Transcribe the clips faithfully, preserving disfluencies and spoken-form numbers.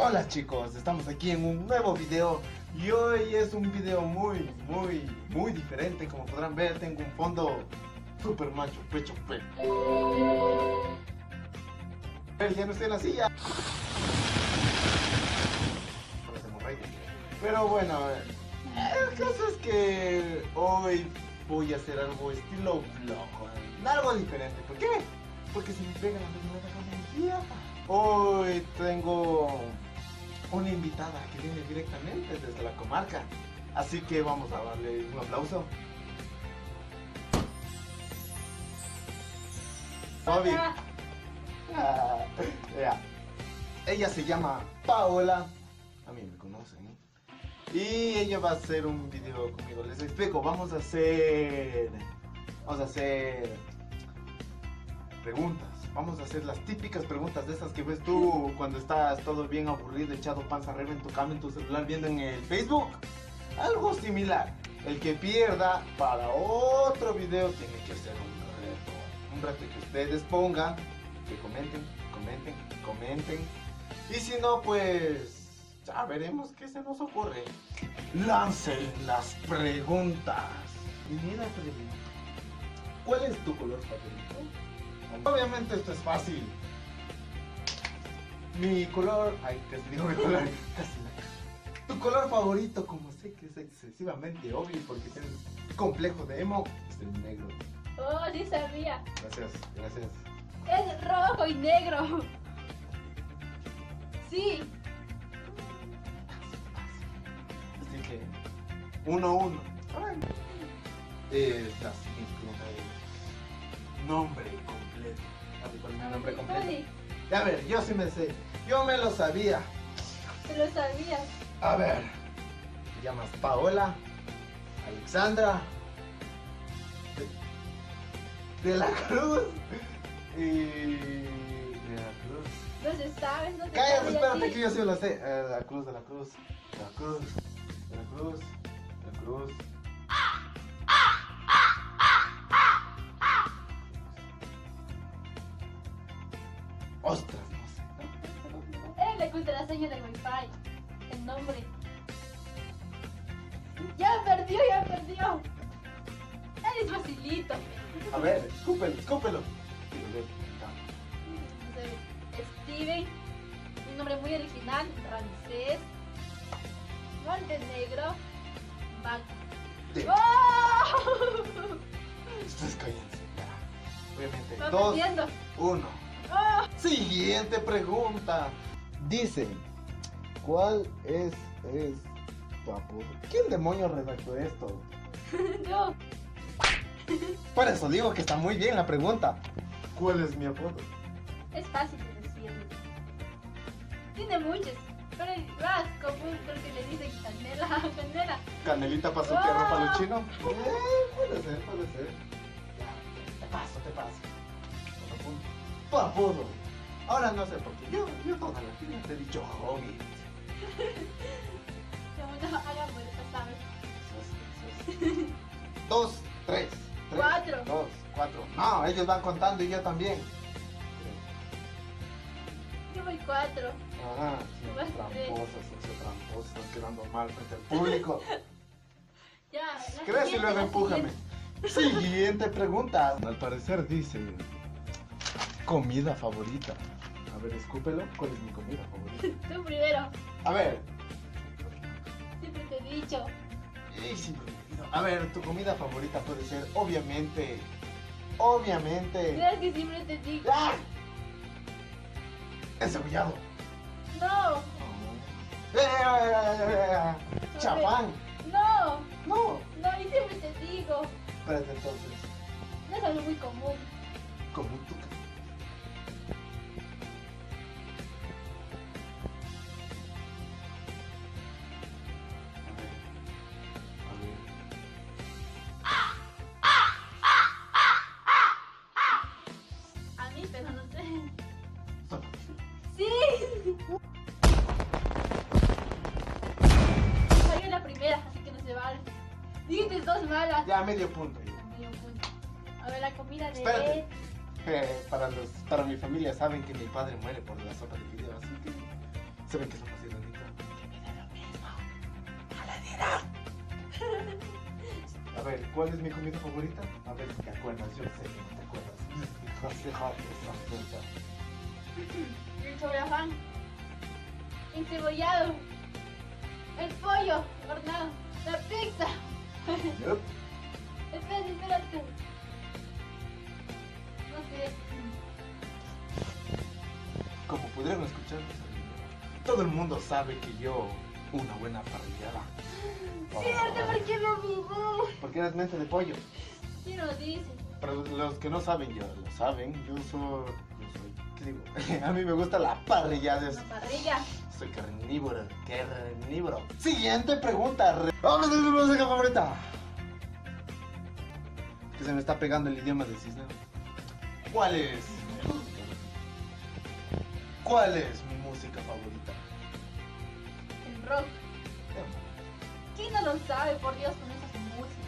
Hola chicos, estamos aquí en un nuevo video y hoy es un video muy, muy, muy diferente. Como podrán ver, tengo un fondo super macho, pecho, pecho. Ya no estoy en la silla. Pero bueno, el caso es que hoy voy a hacer algo estilo vlog, algo diferente. ¿Por qué? Porque se me pega la tecnología. Hoy tengo una invitada que viene directamente desde la comarca, así que vamos a darle un aplauso. Bobby. Ah, yeah. Ella se llama Paola, a mí me conocen, ¿eh? Y ella va a hacer un video conmigo. Les explico, vamos a hacer vamos a hacer preguntas. Vamos a hacer las típicas preguntas de esas que ves tú cuando estás todo bien aburrido, echado panza arriba en tu cama, en tu celular, viendo en el Facebook. Algo similar. El que pierda para otro video tiene que hacer un reto. Un reto que ustedes pongan, que comenten, comenten, comenten. Y si no, pues ya veremos qué se nos ocurre. Lancen las preguntas. Primera pregunta. ¿Cuál es tu color favorito? Obviamente esto es fácil. Mi color... Ay, casi digo mi color. Casi la... Tu color favorito, como sé que es excesivamente obvio porque tienes complejo de emo, es el negro. Oh, sí sabía. Gracias, gracias. Es rojo y negro. Sí. Así que, uno a uno. Eh, la siguiente pregunta es... Nombre completo. ¿Sabes cuál es mi nombre completo? Sí. A ver, yo sí me sé. Yo me lo sabía. Te lo sabías. A ver. Te llamas Paola Alexandra de, de la Cruz. Y... de la Cruz. No se sabe, no te Cállate, sabes espérate así. que yo sí lo sé. Eh, de la Cruz, de la Cruz. De la Cruz. De la Cruz. De la Cruz. Ostras, no sé. Él le contraseña del wifi. El nombre. Ya perdió, ya perdió. Él es facilito. A ver, escúpelo, escúpelo. Steven. Un nombre muy original. Francés. Montenegro. Vaca. Sí. ¡Oh! Ustedes cállense. Ya. Obviamente. Va Dos, perdiendo. uno. ¡Oh! Siguiente pregunta. Dice, ¿cuál es, es tu apodo? ¿Quién demonios redactó esto? Yo. Por eso digo que está muy bien la pregunta. ¿Cuál es mi apodo? Es fácil de decirlo. Tiene muchos. Pero el más común creo que le dicen canela. Canela. ¿Canelita para su ¡Ah! tierra paluchino? Eh, puede ser, puede ser. Ya, te paso, te paso. Otro punto. Tu apodo. Ahora no sé por qué. Yo, yo toda la vida te he dicho hobby. No, no, hagamos eso, ¿sabes? Sos- sos- Dos, tres, tres. Cuatro. Dos, cuatro. No, ellos van contando y yo también. Yo voy cuatro. Ajá, sí, Tú vas tres. tramposa, socio tramposa, estás quedando mal frente al público. Ya. la ¿Crees? Y siguiente, luego la empújame. siguiente. Siguiente pregunta. Al parecer dice comida favorita. A ver, escúpelo. ¿Cuál es mi comida favorita? Tú primero. A ver. Siempre te he dicho. Ey, sí, a ver, tu comida favorita puede ser, obviamente, obviamente. Mira que siempre te digo. ¡Ah! Encebollado. No. ¡Eh! Chapán. No. No. No, y siempre te digo. Espérate entonces. No es algo muy común. Como un tuca. A ver. A mí, pero no sé. A ver. ¡Sí! Salió la primera, así que no se vale. Dijiste dos malas. Ya, medio punto. Medio punto. A ver, la comida de Espérate. él. Eh, para, los, para mi familia saben que mi padre muere por la sopa de fideo, así que ¿Saben qué es lo más irónico? Que me da lo mismo. ¡A la dirá! A ver, ¿cuál es mi comida favorita? A ver si te acuerdas, yo sé que no te acuerdas. José José, El chorafán. Encebollado. El pollo hornado. La pizza. Yup. Espérate, espérate. No sé. Como pudieron escuchar, todo el mundo sabe que yo, una buena parrillada. Cierto, ¿por qué me olvidó? Porque eres mente de pollo. ¿Quién lo dice? Pero los que no saben, ya lo saben. Yo soy. Yo soy. ¿Qué digo? A mí me gusta la parrillada. Una parrilla. Soy carnívoro. Carnívoro. Siguiente pregunta. Vamos a ver mi música favorita. Que se me está pegando el idioma de Cisne. ¿Cuál es? ¿Cuál es mi música favorita? El rock. ¿Quién no lo sabe, por Dios, con esas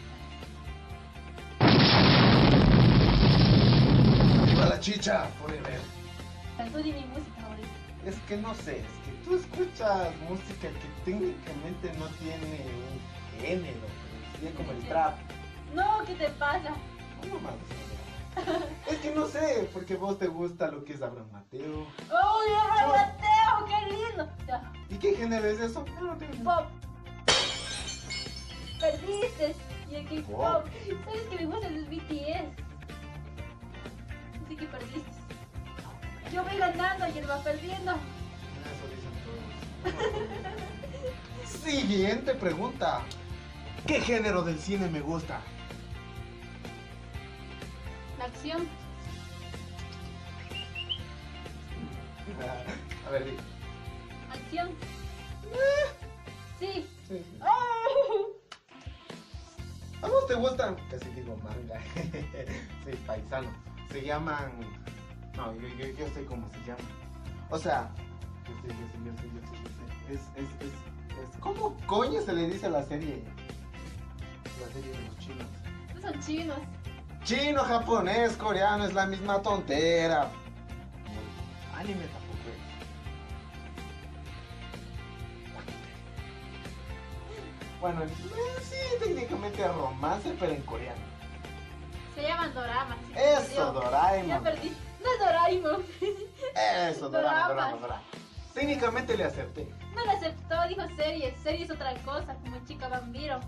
músicas? ¡Viva la chicha! Forever. Tú di mi música favorita. Es que no sé, es que tú escuchas música que técnicamente no tiene un género, pero sería como el trap. No, ¿qué te pasa? No más. Es que no sé, porque vos te gusta lo que es Abraham Mateo. ¡Oh, Abraham Mateo! ¡Qué lindo! Ya. ¿Y qué género es eso? No, no tengo ni idea. Pop. Perdiste. Y el K-pop. Pop. ¿Sabes que me gusta el B T S? Así que perdiste. Yo voy ganando y él va perdiendo. Eso dicen todos. Siguiente pregunta. ¿Qué género del cine me gusta? La acción. A ver, di. Acción. Sí. Sí, sí. ¡Oh! ¿A vos te gustan? Casi digo manga. Sí, paisano. Se llaman. No, yo, yo, yo sé cómo se llaman. O sea, yo sé, yo sé, yo sé, yo sé, yo sé. Es, es, es, es. ¿Cómo coño se le dice a la serie? La serie de los chinos. No son chinos. Chino, japonés, coreano, es la misma tontera. Anime tampoco es. Bueno, eh, sí, técnicamente es romance, pero en coreano. Se llaman doramas. ¿Sí? Eso, Ya Doraemon. perdí. No es Doraemon. Eso, Dorama, Doramas. Dorama, Dorama. Técnicamente le acerté. No lo aceptó, dijo serie. Serie es otra cosa, como chica vampiro.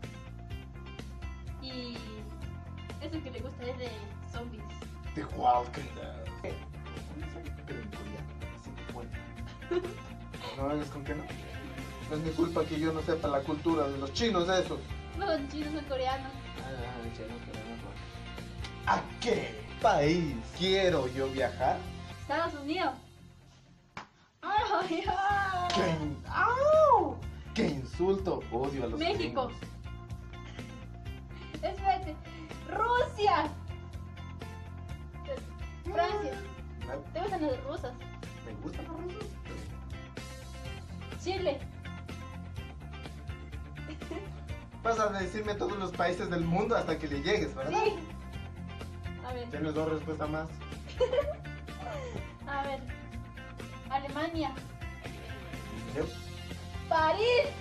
Y eso que le gusta es de zombies. The Walking Dead. Pero en coreano, así que bueno. ¿No ves con qué no? No es mi culpa que yo no sepa la cultura de los chinos esos. No son chinos, son coreanos. Ah, chinos, coreanos. ¿A qué país quiero yo viajar? Estados Unidos. ¡Ay, ay! ¡Qué, in- ¡Au! ¡Qué insulto! Odio a los México. gringos. Espérate. Rusia. Francia. Me, ¿Te gustan los rusos? me gustan los rusos. Chile. Vas a decirme todos los países del mundo hasta que le llegues, ¿verdad? Sí. A ver. Tienes dos respuestas más. A ver. Alemania. Yo, París.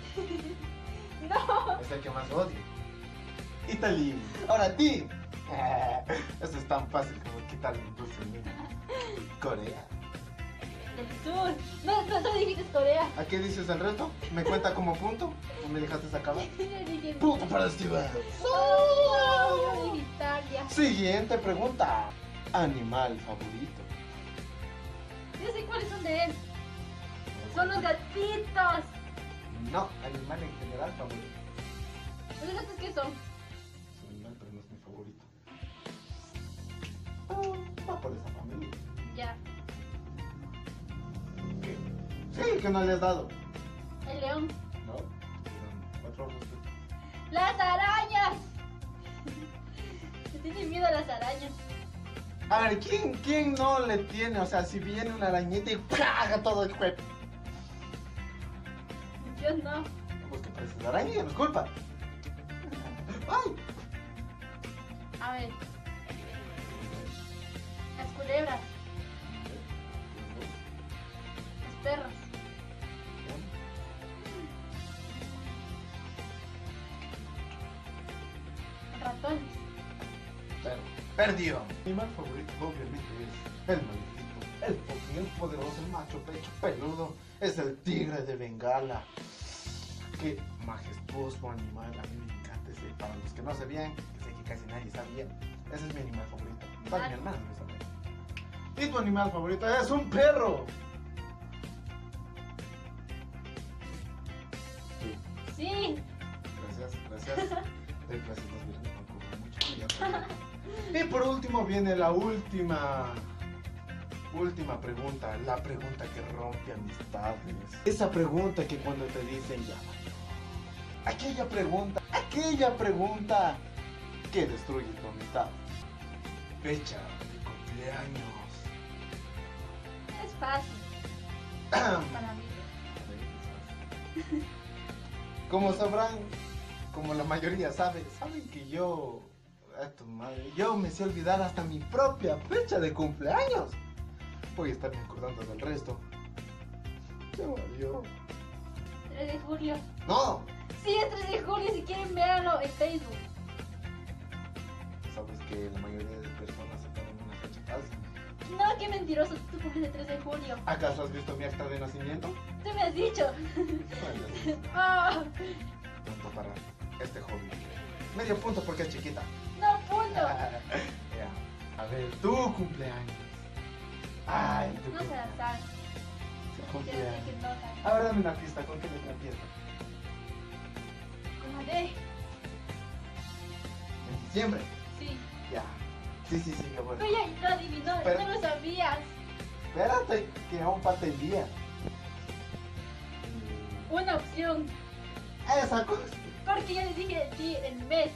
No. es el que más odio. Italia. Ahora a ti. Eso es tan fácil como quitar el dulce mío. Corea. El sur. No, no, no dijiste Corea. ¿A qué dices el resto? ¿Me cuenta como punto? ¿O me dejaste acabar? Yo dije. Punto para Steven. No, yo dije Italia. Siguiente pregunta. Animal favorito. Yo sé cuáles son de él. Son los gatitos. No, animal en general favorito. ¿Los gatos qué son? Es un animal, pero no es mi favorito. Ah, va por esa familia. Ya. ¿Qué? Sí, que no le has dado. El león. No. Eran cuatro respuestas. ¡Las arañas! Se tiene miedo a las arañas. A ver, ¿quién, ¿quién no le tiene? O sea, si viene una arañita y ¡plaga todo el cuerpo. Yo no. Pues que pareces la araña, no es culpa. ¡Ay! A ver. Las culebras. Los perros. perdió. Mi animal favorito obviamente es el maldito, el fucking, el poderoso, el macho pecho peludo. Es el tigre de Bengala. Qué majestuoso animal, a mí me encanta ese. Para los que no sabían, que sé que casi nadie sabía, ese es mi animal favorito. Para mi hermano no sabe. Y tu animal favorito es un perro. Sí. Gracias, gracias. Doy clases dos viernes, no cobro mucho. Ya. Y por último viene la última, última pregunta, la pregunta que rompe amistades. Esa pregunta que cuando te dicen ya valió. Aquella pregunta, aquella pregunta que destruye tu amistad. Fecha de cumpleaños. Es fácil. Para mí. Como sabrán, como la mayoría sabe, saben que yo, a tu madre, yo me sé olvidar hasta mi propia fecha de cumpleaños. Voy a estarme acordando del resto. Se valió. tres de julio. No, Sí, es tres de julio, si quieren véanlo en Facebook. sabes que la mayoría de personas se ponen una fecha falsa. No, qué mentiroso, tú cumples el tres de julio. ¿Acaso has visto mi acta de nacimiento? Tú me has dicho. Bueno, Oh, punto para este hobby. Medio punto porque es chiquita. no, punto. Ya. A ver, tu cumpleaños. Ay, tu No se la cumpleaños. saben. Tu Quiero decir cumpleaños. que no saben. Ahora dame una pista, ¿con qué letra empieza? Con la D. En diciembre. Sí. Ya. Sí, sí, sí, qué bueno. Pero ya lo adivinó, Pero- no lo sabías. Espérate, que aún falta el día. Una opción. Esa cosa. Porque yo le dije sí, el mes.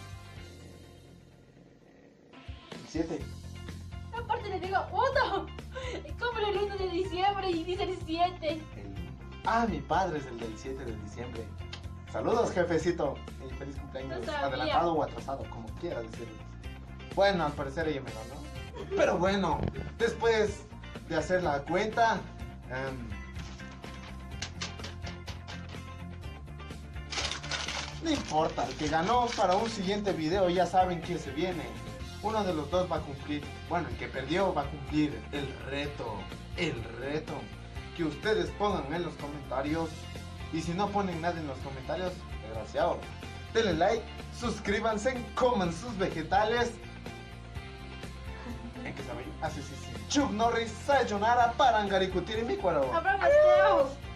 El siete. Aparte le digo uno. Como el uno de diciembre y dice el siete. El... Ah, mi padre es el del siete de diciembre. Saludos, jefecito. Y feliz cumpleaños. No sabía. Adelantado o atrasado, como quiera decirlo. Bueno, al parecer ella me ganó. Pero bueno, después de hacer la cuenta, em, no importa, el que ganó para un siguiente video ya saben que se viene. Uno de los dos va a cumplir, bueno, el que perdió va a cumplir el reto, el reto. Que ustedes pongan en los comentarios. Y si no ponen nada en los comentarios, desgraciado. Denle like, suscríbanse, coman sus vegetales. ¿En qué sabe? Ah, sí, sí, sí. Chuck Norris, Sayonara, Parangaricutiri, mi cuero. Habrá más videos.